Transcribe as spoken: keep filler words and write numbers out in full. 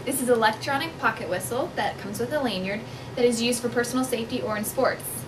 This is an electronic pocket whistle that comes with a lanyard that is used for personal safety or in sports.